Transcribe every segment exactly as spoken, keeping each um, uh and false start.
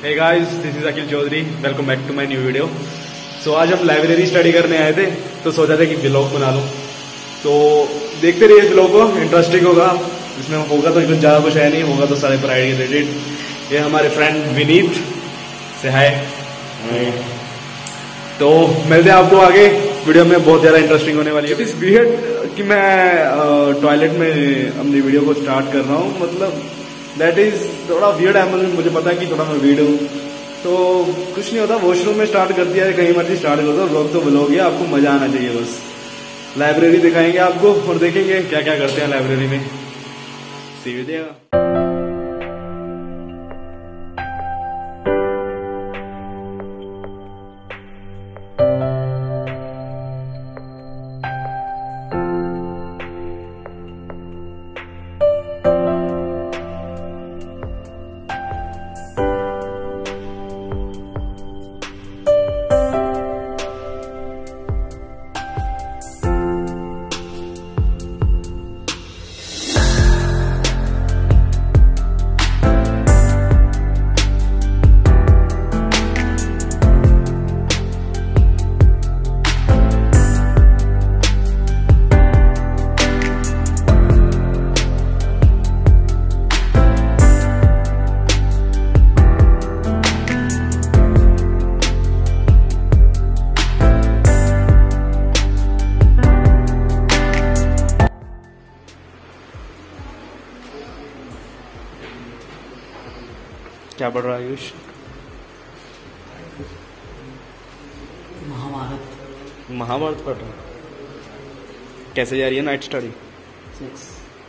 Hey guys, this is Akhil Chaudhary, welcome back to my new video. So आज हम library study करने आए थे, तो सोचा था कि ब्लॉग बना लूँ। तो देखते रहिए ब्लॉग को, इंटरेस्टिंग होगा। इसमें होगा तो कुछ ज़्यादा कुछ है नहीं, होगा तो सारे पढ़ाई रिलेटेड। ये हमारे फ्रेंड विनीत से हाय। तो मिलते हैं आपको आगे वीडियो में, बहुत ज़्यादा इंटरेस्टिंग होने वाली है। इस वियर्ड कि मैं टॉयलेट में अपनी वीडियो को स्टार्ट कर रहा हूँ, मतलब दैट इज थोड़ा वियर्ड है। मुझे पता है कि थोड़ा मैं वीडियो हूँ, तो कुछ नहीं होता। वॉशरूम में स्टार्ट कर दिया है, कहीं मर्जी स्टार्ट कर दो। व्लॉग तो व्लॉग है, आपको मजा आना चाहिए बस। लाइब्रेरी दिखाएंगे आपको और देखेंगे क्या क्या करते हैं लाइब्रेरी में। See you there. क्या पढ़ रहा है आयुष? महाभारत। महाभारत पढ़ रहा है। कैसे जा रही है नाइट स्टडी? सिक्स।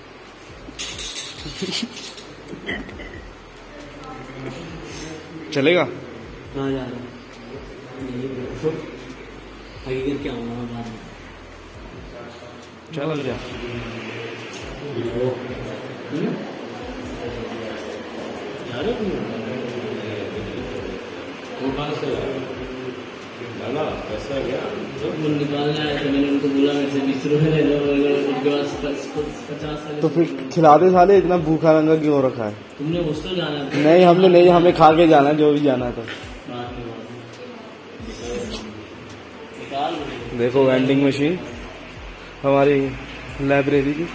चलेगा? कहाँ जा रहा है? आगे करके आऊँगा मैं बाद में। चल जा। कैसा गया? वो निकालने आए थे, मैंने उनको बोला मेरे से बीस रुपए ले लो, उनके पास पचास साल। तो फिर खिलाते साले, इतना भूखा रंगा क्यों रखा है? तुमने हॉस्टल जाना था? नहीं, हमने नहीं, हमें खा के जाना है, जो भी जाना है। तो देखो वेंडिंग मशीन हमारी लाइब्रेरी की।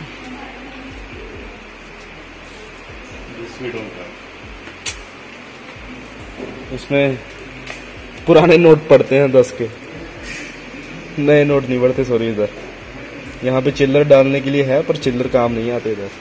इसमें पुराने नोट पड़ते हैं दस के, नए नोट नहीं पड़ते। सॉरी, इधर यहाँ पे चिल्लर डालने के लिए है, पर चिल्लर काम नहीं आते इधर।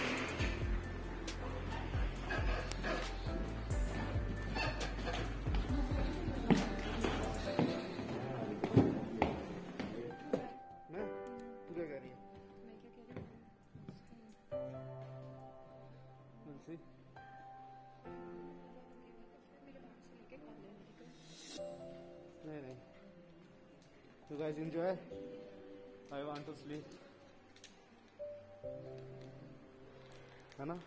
नहीं नहीं, you guys enjoy? I want to sleep. है ना?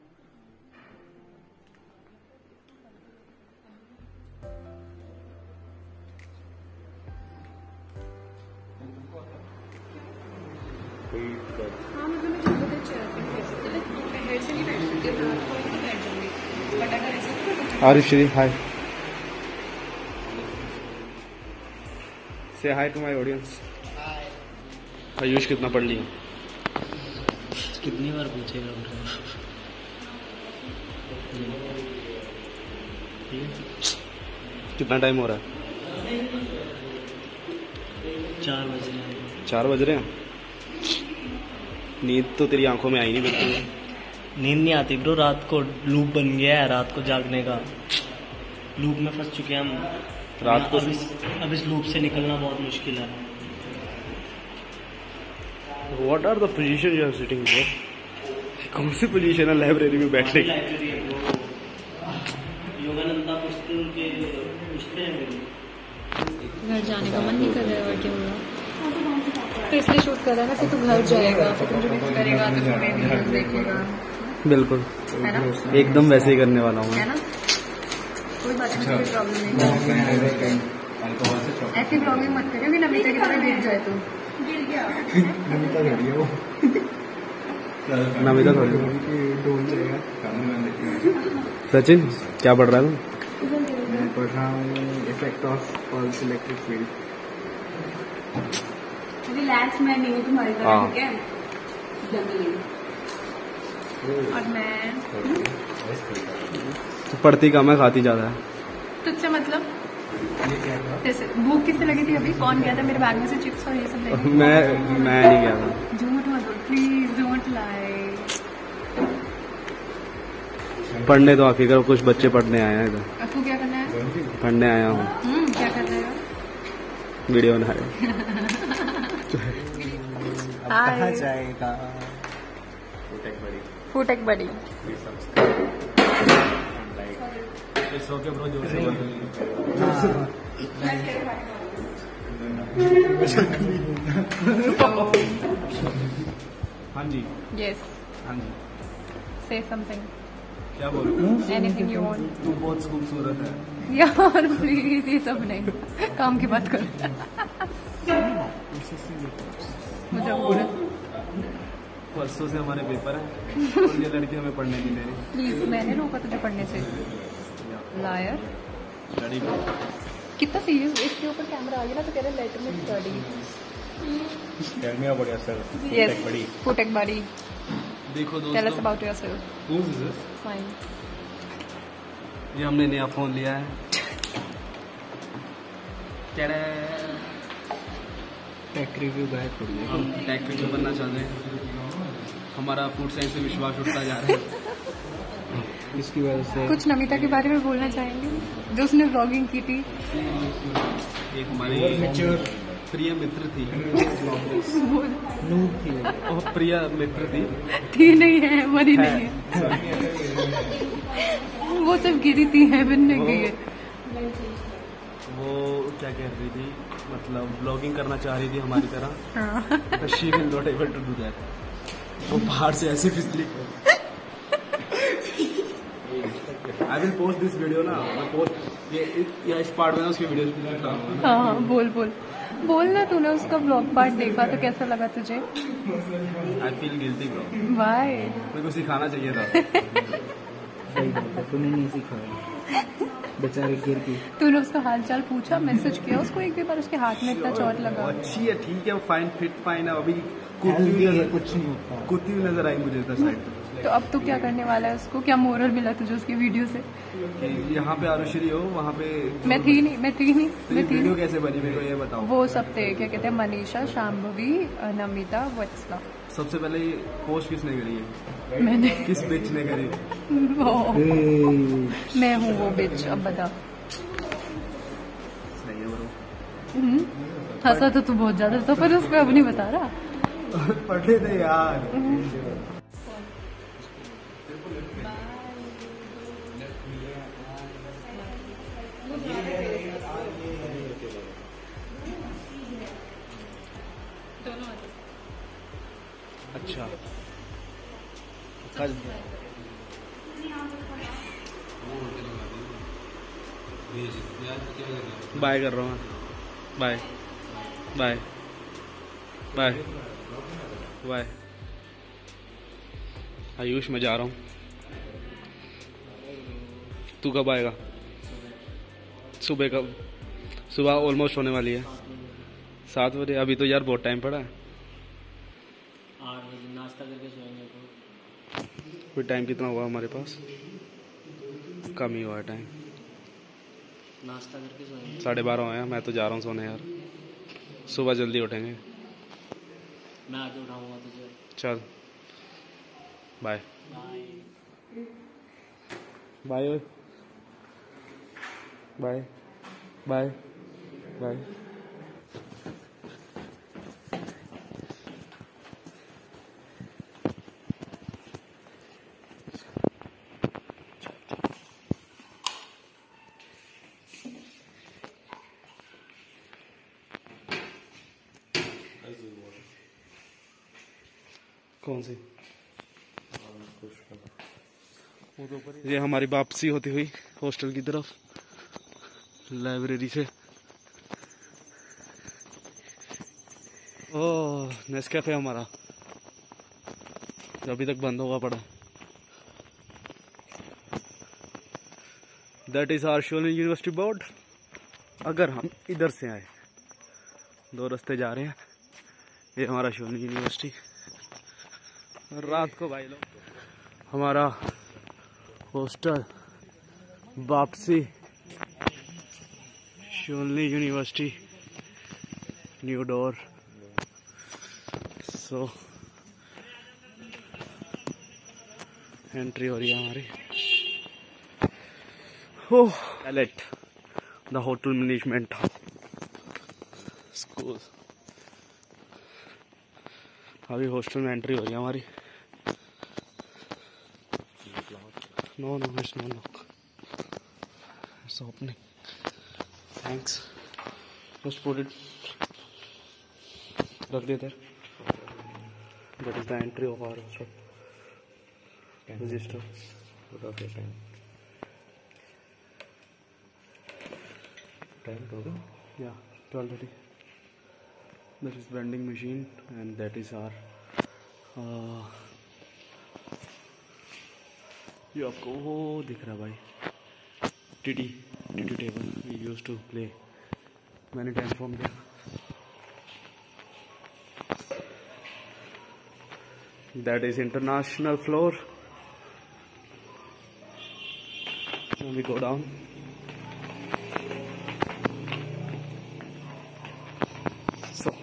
हाँ, मतलब मैं जब तक चेयर पे बैठ सकती हूँ, मैं हेड से नहीं बैठ सकती, रात को ही बैठ जाऊंगी। बट अगर ऐसा आरुश्री, हाय। Say hi to my audience. हाय। आयुष कितना पढ़ लिया? कितनी बार पूछेगा? कितना टाइम हो रहा है? चार बज रहे हैं। चार बज रहे हैं। नींद तो तेरी आंखों में आई नहीं बिल्कुल। नींद नहीं आती ब्रो, रात को लूप बन गया है, रात को जागने का लूप में फंस चुके हैं हम रात को। अब इस, अब इस लूप से निकलना बहुत मुश्किल है। What are the positions you are sitting here? कौन सी पोजीशन है लाइब्रेरी में बैठने की? लाइब्रेरी है वो, योगानंदा पुस्तक के पुस्तकें हैं मेरी। घर जाने का मन नहीं कर रहा है, और क्या हुआ? तो इसलिए शूट कर रहा है ना, फिर तू घर जाएगा, फिर तुम जो मिस करेगा तो फिर मेरी वीडियोस देखेगा। बिल्कुल, है ना? एकदम वैसे ही करने वाला हूँ। है ना? कोई बात नहीं, कोई प्रॉब्लम नहीं। ऐसी ब्लॉगिंग मत करियो कि नमिता की तरह गिर जाए तो। गिर गया। नमिता थोड़ी है वो। नमिता थोड़ी। सचिन क्या पढ़ रहा है तू? पढ़ रहा हूँ effect of pulse electric field. Relax, मैं नहीं हूँ तुम्हारी तरह, ठीक है? जंगली। और मैं तो पढ़ती कम है, खाती ज्यादा है। तुझसे मतलब जैसे भूख किससे लगी थी अभी? कौन गया था मेरे बैग में से चिप्स और ये सब लेके? मैं मैं नहीं गया था। झूठ मत बोल प्लीज, डोंट लाई। पढ़ने तो आखिर करो, कुछ बच्चे पढ़ने आए हैं इधर। आपको क्या करना है? पढ़ने आया हूँ। हम्म, क्या कर रहे हो? वीडियो बना रहे। कहाँ जाएगा? फूटेक बड़ी। सो के ब्रो जोर से हाँ जी। यस, हाँ जी। से समथिंग, क्या बोलूं? Anything you want. तू बहुत खूबसूरत है यार प्लीज, ये सब नहीं, काम की बात कर। मुझे बोल परसों से हमारे पेपर है और ये लड़की हमें पढ़ने नहीं दे रही। प्लीज, मैंने रोका तुझे पढ़ने से। लायर। स्टडी कितना सीरियस, इसके ऊपर कैमरा आ गया ना तो कह रहे लेटर में study. Tell me about yourself. Yes, फूटेक बड़ी। देखो टेल अस दोस्तों, about yourself. Whose is this? Fine. ये हमने नया फोन लिया है। टेक रिव्यू गाय हम टेक रिव्यू बनना चाहते हैं। हमारा फूड साइंस से विश्वास उठता जा रहा है। इसकी वजह से कुछ नमिता के बारे में बोलना चाहेंगे, जो उसने व्लॉगिंग की थी? एक हमारी प्रिय मित्र थी। नूब थी वो प्रिय मित्र थी। थी नहीं है, मरी नहीं है, वो सब गिरी थी, हेवन में गई है। वो क्या कह रही थी, मतलब ब्लॉगिंग करना चाह रही थी हमारी तरह। She will not able to do that. वो बाहर से ऐसी फिसली। I will post this video ना, मैं पोस्ट ये या इस पार्ट में ना उसकी वीडियो। हाँ हाँ, बोल बोल बोल ना। तूने उसका ब्लॉग पार्ट देखा तो कैसा लगा तुझे? I feel guilty bro. Why? मेरे को सिखाना चाहिए था। सही बात है, तूने नहीं सिखाया, बेचारे गिर की। तूने उसका हालचाल पूछा, मैसेज किया उसको एक भी बार? उसके हाथ में इतना चोट लगा। अच्छी है, ठीक है, फाइन फिट फाइन है। अभी कुत्ती Healthy भी है, कुछ नहीं होता। कुत्ती भी नजर आई मुझे इधर साइड पे। तो अब तू क्या करने वाला है? उसको क्या मोरल मिला तुझे उसकी वीडियो से? कि यहाँ पे आरुश्री हो, वहाँ पे मैं थी नहीं, मैं थी नहीं, तो मैं थी वीडियो नहीं। कैसे बनी मेरे को ये बताओ। वो सब थे, क्या कहते हैं, मनीषा, शाम्भवी, नमिता, वत्सला। सबसे पहले ये पोस्ट किसने करी है? मैंने। किस बिच ने करी? वो, मैं हूँ वो बिच। अब बता। सही है ब्रो। हम्म, हंसा तो तू बहुत ज्यादा था, पर उस पर अब नहीं बता रहा। पढ़े थे यार। अच्छा, कल बाय कर रहा हूँ। Bye bye bye bye. Ayush मैं जा रहा हूँ, तू कब आएगा? सुबह कब? सुबह ऑलमोस्ट होने वाली है, सात बजे। अभी तो यार बहुत टाइम पड़ा है। आठ बजे नाश्ता करके सोएंगे तो। कोई टाइम कितना हुआ हमारे पास? कम ही हुआ है टाइम। नाश्ता करके सोएंगे। साढ़े बारह हुए हैं। मैं तो जा रहा हूँ सोने यार, सुबह जल्दी उठेंगे। मैं आके उठाऊंगा तुझे। चल bye bye. Bye bye bye bye. कौन सी? ये हमारी वापसी होती हुई हॉस्टल की तरफ, लाइब्रेरी से। ओह, नेस्कैफे हमारा जो अभी तक बंद होगा पड़ा। That is our Shivling university board. अगर हम इधर से आए, दो रास्ते जा रहे हैं, ये हमारा शिवलिंग यूनिवर्सिटी। रात को भाई लोग हमारा हॉस्टल वापसी Shivling university new door. So entry हो रही है हमारी। ओह एलेट द होटल मैनेजमेंट स्कूल। अभी हॉस्टल में एंट्री हो रही है हमारी। No no it's no lock, it's opening. Thanks, just put it, रख देते। That is the entry of our hostel. Register time to go? Yeah, twelve thirty. That is vending machine and that is our uh, ये आपको वो दिख रहा भाई, TT TT table we used to play many times from there. That is international floor. When we go down, so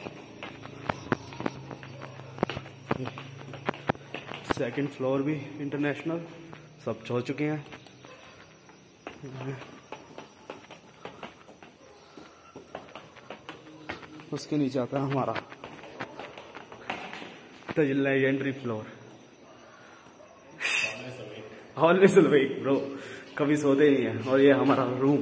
second floor भी international, सब छोड़ चुके हैं। उसके नीचे आता है हमारा legendary floor. Always awake bro, कभी सोते ही नहीं है। और ये हमारा रूम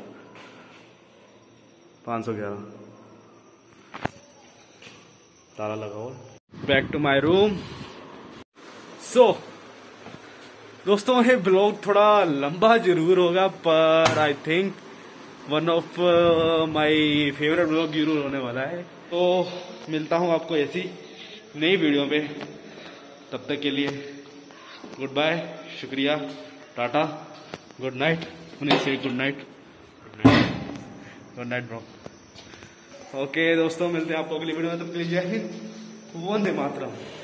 पाँच सौ ग्यारह, ताला लगा हुआ। Back to my room. So दोस्तों, ये ब्लॉग थोड़ा लंबा जरूर होगा, पर I think one of my favourite blog जरूर होने वाला है। तो मिलता हूँ आपको ऐसी नई वीडियो पे। तब तक के लिए गुड बाय, शुक्रिया, टाटा, गुड नाइट। उन्हें से good night, good night bro. Okay दोस्तों, मिलते हैं आपको अगली वीडियो में। तब के लिए जय हिंद, वंदे मातरम।